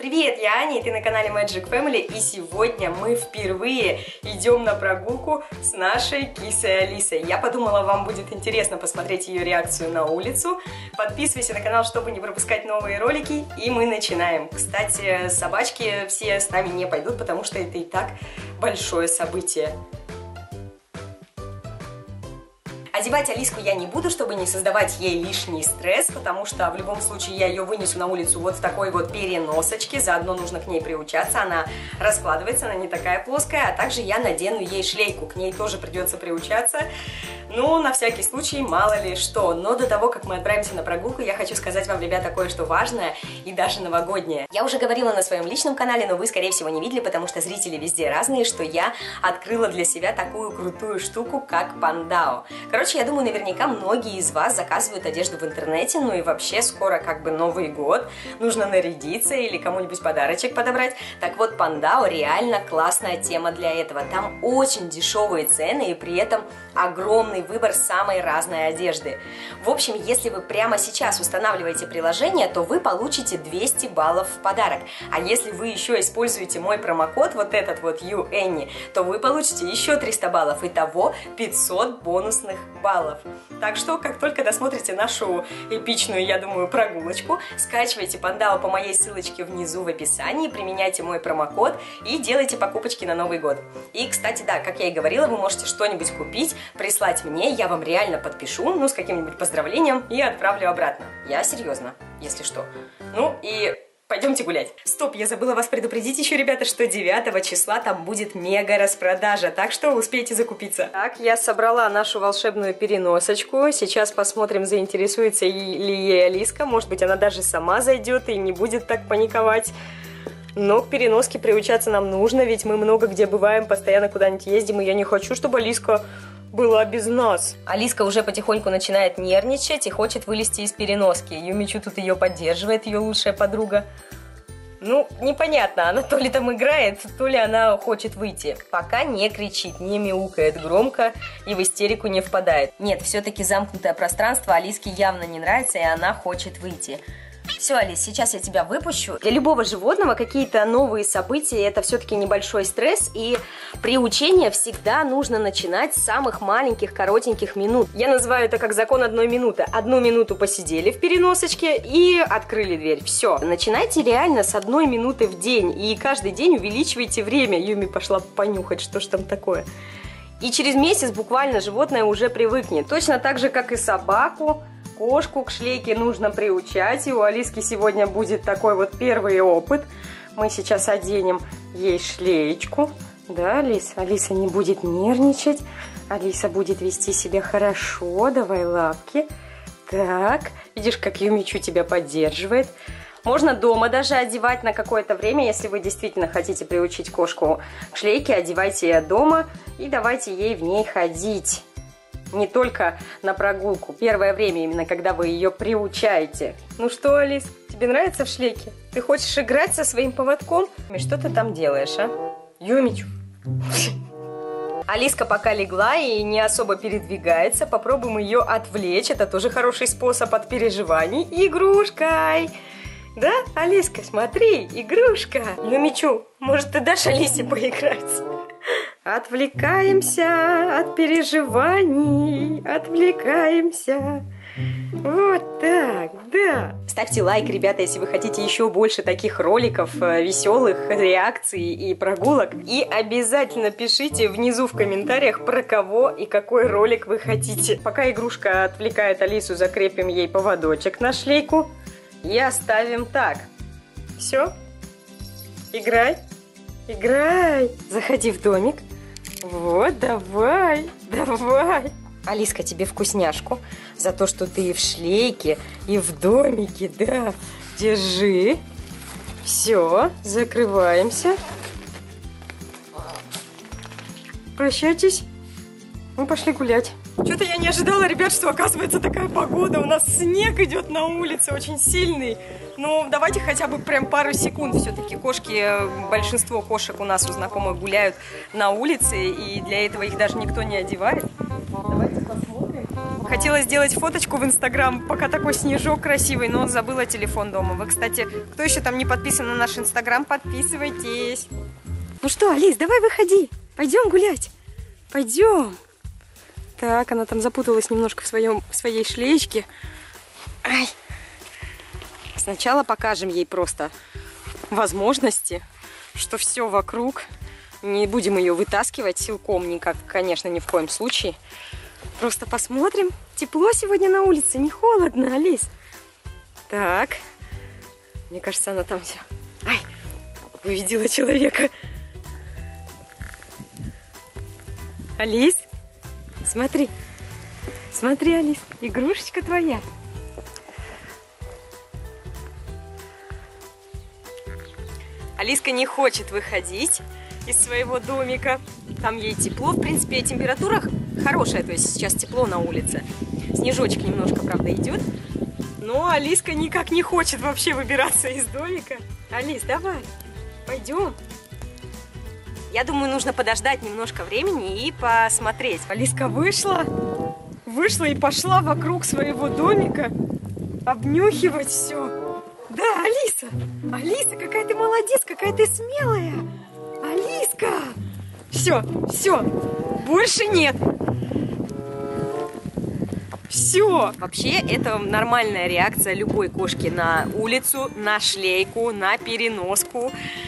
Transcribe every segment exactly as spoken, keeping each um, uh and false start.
Привет, я Аня, и ты на канале Magic Family, и сегодня мы впервые идем на прогулку с нашей кисой Алисой. Я подумала, вам будет интересно посмотреть ее реакцию на улицу. Подписывайся на канал, чтобы не пропускать новые ролики, и мы начинаем. Кстати, собачки все с нами не пойдут, потому что это и так большое событие. Одевать Алиску я не буду, чтобы не создавать ей лишний стресс, потому что в любом случае я ее вынесу на улицу вот в такой вот переносочке, заодно нужно к ней приучаться, она раскладывается, она не такая плоская, а также я надену ей шлейку, к ней тоже придется приучаться, ну, на всякий случай, мало ли что. Но до того, как мы отправимся на прогулку, я хочу сказать вам, ребята, кое-что важное и даже новогоднее. Я уже говорила на своем личном канале, но вы, скорее всего, не видели, потому что зрители везде разные, что я открыла для себя такую крутую штуку, как Пандао. Короче, я думаю, наверняка многие из вас заказывают одежду в интернете, ну и вообще скоро как бы Новый год, нужно нарядиться или кому-нибудь подарочек подобрать. Так вот, Пандао реально классная тема для этого. Там очень дешевые цены и при этом огромный выбор самой разной одежды. В общем, если вы прямо сейчас устанавливаете приложение, то вы получите двести баллов в подарок. А если вы еще используете мой промокод, вот этот вот ю энни, то вы получите еще триста баллов. Итого пятьсот бонусных баллов. Так что, как только досмотрите нашу эпичную, я думаю, прогулочку, скачивайте Пандао по моей ссылочке внизу в описании, применяйте мой промокод и делайте покупочки на Новый год. И, кстати, да, как я и говорила, вы можете что-нибудь купить, прислать мне, я вам реально подпишу, ну, с каким-нибудь поздравлением и отправлю обратно. Я серьезно, если что. Ну, и пойдемте гулять. Стоп, я забыла вас предупредить еще, ребята, что девятого числа там будет мега распродажа, так что успейте закупиться. Так, я собрала нашу волшебную переносочку. Сейчас посмотрим, заинтересуется ли ей Алиска. Может быть, она даже сама зайдет и не будет так паниковать. Но к переноске приучаться нам нужно, ведь мы много где бываем, постоянно куда-нибудь ездим, и я не хочу, чтобы Алиска была без нас. Алиска уже потихоньку начинает нервничать и хочет вылезти из переноски. Юмичу тут ее поддерживает, ее лучшая подруга. Ну, непонятно, она то ли там играет, то ли она хочет выйти. Пока не кричит, не мяукает громко и в истерику не впадает. Нет, все-таки замкнутое пространство Алиске явно не нравится, и она хочет выйти. Все, Алис, сейчас я тебя выпущу. Для любого животного какие-то новые события – это все-таки небольшой стресс, и приучение всегда нужно начинать с самых маленьких, коротеньких минут. Я называю это как закон одной минуты. Одну минуту посидели в переносочке и открыли дверь. Все. Начинайте реально с одной минуты в день, и каждый день увеличивайте время. Юми пошла понюхать, что ж там такое. И через месяц буквально животное уже привыкнет. Точно так же, как и собаку. Кошку к шлейке нужно приучать, и у Алиски сегодня будет такой вот первый опыт. Мы сейчас оденем ей шлеечку. Да, Алиса? Алиса не будет нервничать. Алиса будет вести себя хорошо. Давай лапки. Так, видишь, как Юмичу тебя поддерживает. Можно дома даже одевать на какое-то время, если вы действительно хотите приучить кошку к шлейке. Одевайте ее дома и давайте ей в ней ходить. Не только на прогулку. Первое время, именно когда вы ее приучаете. Ну что, Алис, тебе нравится в шлейке? Ты хочешь играть со своим поводком? И что ты там делаешь, а? Юмичу. Алиска пока легла и не особо передвигается. Попробуем ее отвлечь. Это тоже хороший способ от переживаний. Игрушкой. Да, Алиска, смотри, игрушка. Юмичу, может, ты дашь Алисе поиграть? Отвлекаемся от переживаний, отвлекаемся. Вот так, да. Ставьте лайк, ребята, если вы хотите еще больше таких роликов, веселых реакций и прогулок. И обязательно пишите внизу в комментариях, про кого и какой ролик вы хотите. Пока игрушка отвлекает Алису, закрепим ей поводочек на шлейку и оставим так. Все? Играй. Играй. Заходи в домик. Вот, давай, давай. Алиска, тебе вкусняшку за то, что ты и в шлейке, и в домике, да. Держи. Все, закрываемся. Прощайтесь. Мы пошли гулять. Что-то я не ожидала, ребят, что оказывается такая погода. У нас снег идет на улице, очень сильный. Ну, давайте хотя бы прям пару секунд. Все-таки кошки, большинство кошек у нас у знакомых гуляют на улице, и для этого их даже никто не одевает. Давайте посмотрим. Хотела сделать фоточку в Инстаграм, пока такой снежок красивый, но забыла телефон дома. Вы, кстати, кто еще там не подписан на наш Инстаграм, подписывайтесь. Ну что, Алис, давай выходи. Пойдем гулять. Пойдем. Так, она там запуталась немножко в, своем, в своей шлеечке. Ай. Сначала покажем ей просто возможности, что все вокруг. Не будем ее вытаскивать силком никак, конечно, ни в коем случае. Просто посмотрим. Тепло сегодня на улице, не холодно, Алис. Так. Мне кажется, она там все. Ай, увидела человека. Алис, смотри. Смотри, Алис, игрушечка твоя. Алиска не хочет выходить из своего домика. Там ей тепло, в принципе, температура хорошая, то есть сейчас тепло на улице. Снежочек немножко, правда, идет. Но Алиска никак не хочет вообще выбираться из домика. Алис, давай, пойдем. Я думаю, нужно подождать немножко времени и посмотреть. Алиска вышла, вышла и пошла вокруг своего домика обнюхивать все. Да, Алиса, Алиса, какая ты молодец, какая ты смелая. Алиска! Все, все, больше нет. Все. Вообще, это нормальная реакция любой кошки на улицу, на шлейку, на переноску.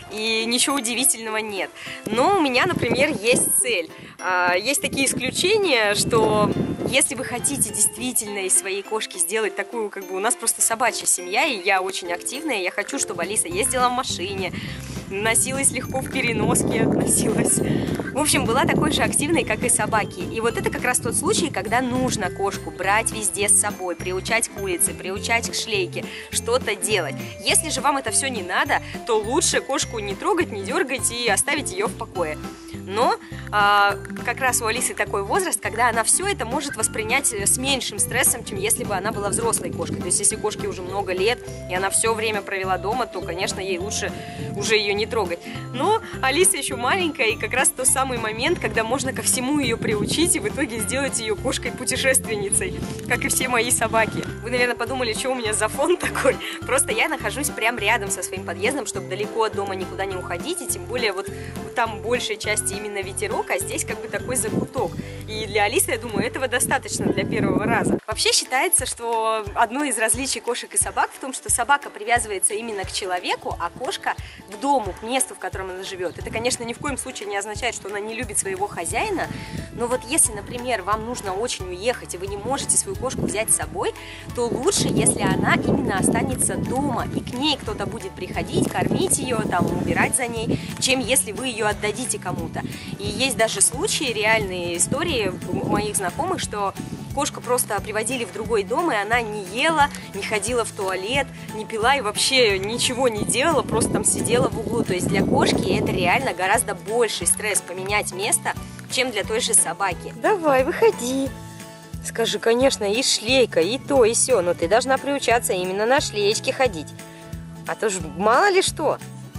И ничего удивительного нет. Но у меня, например, есть цель. Есть такие исключения, что если вы хотите действительно из своей кошки сделать такую, как бы у нас просто собачья семья, и я очень активная, я хочу, чтобы Алиса ездила в машине, носилась легко в переноске, носилась. В общем, была такой же активной, как и собаки. И вот это как раз тот случай, когда нужно кошку брать везде с собой, приучать к улице, приучать к шлейке, что-то делать. Если же вам это все не надо, то лучше кошку не трогать, не дергать и оставить ее в покое. Но а, как раз у Алисы такой возраст, когда она все это может воспринять с меньшим стрессом, чем если бы она была взрослой кошкой. То есть если кошке уже много лет, и она все время провела дома, то, конечно, ей лучше уже ее не трогать. Но Алиса еще маленькая, и как раз тот самый момент, когда можно ко всему ее приучить и в итоге сделать ее кошкой-путешественницей, как и все мои собаки. Вы, наверное, подумали, что у меня за фон такой. Просто я нахожусь прям рядом со своим подъездом, чтобы далеко от дома никуда не уходить, и тем более вот там большей части именно ветерок, а здесь как бы такой закуток. И для Алисы, я думаю, этого достаточно для первого раза. Вообще считается, что одно из различий кошек и собак в том, что собака привязывается именно к человеку, а кошка к дому, к месту, в котором она живет. Это, конечно, ни в коем случае не означает, что она не любит своего хозяина, но вот если, например, вам нужно очень уехать, и вы не можете свою кошку взять с собой, то лучше, если она именно останется дома, и к ней кто-то будет приходить, кормить ее, там, убирать за ней, чем если вы ее отдадите кому-то. И есть даже случаи, реальные истории у моих знакомых, что кошку просто приводили в другой дом, и она не ела, не ходила в туалет, не пила и вообще ничего не делала, просто там сидела в углу. То есть для кошки это реально гораздо больший стресс поменять место, чем для той же собаки. Давай, выходи. Скажи, конечно, и шлейка, и то, и сё, но ты должна приучаться именно на шлеечке ходить. А то ж мало ли что.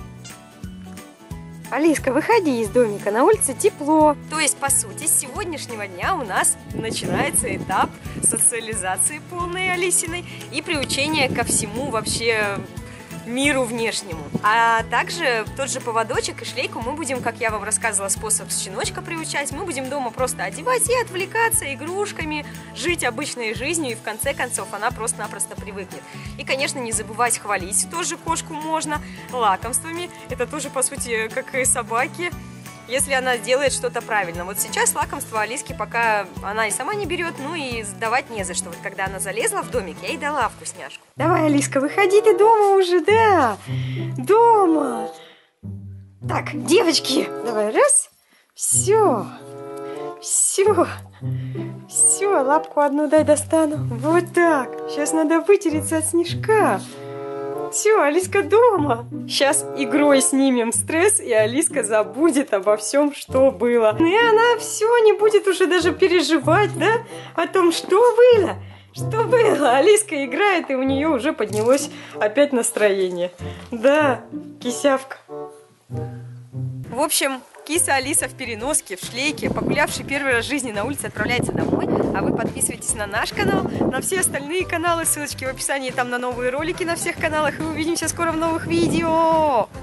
Алиска, выходи из домика, на улице тепло. То есть, по сути, с сегодняшнего дня у нас начинается этап социализации полной Алисиной и приучения ко всему вообще миру внешнему. А также тот же поводочек и шлейку мы будем, как я вам рассказывала, способ щеночка приучать. Мы будем дома просто одевать и отвлекаться игрушками, жить обычной жизнью, и в конце концов она просто-напросто привыкнет. И, конечно, не забывать хвалить тоже кошку можно лакомствами. Это тоже, по сути, как и собаки, если она делает что-то правильно. Вот сейчас лакомство Алиски пока она и сама не берет, ну и сдавать не за что. Вот когда она залезла в домик, я ей дала вкусняшку. Давай, Алиска, выходи, ты дома уже, да? Дома. Так, девочки, давай, раз. Все. Все. Все, лапку одну дай достану. Вот так. Сейчас надо вытереться от снежка. Все, Алиска дома. Сейчас игрой снимем стресс, и Алиска забудет обо всем, что было. И она все не будет уже даже переживать, да, о том, что было. Что было? Алиска играет, и у нее уже поднялось опять настроение. Да, кисявка. В общем, Киса Алиса в переноске, в шлейке, погулявший первый раз в жизни на улице, отправляется домой. А вы подписывайтесь на наш канал, на все остальные каналы, ссылочки в описании, там на новые ролики на всех каналах. И увидимся скоро в новых видео.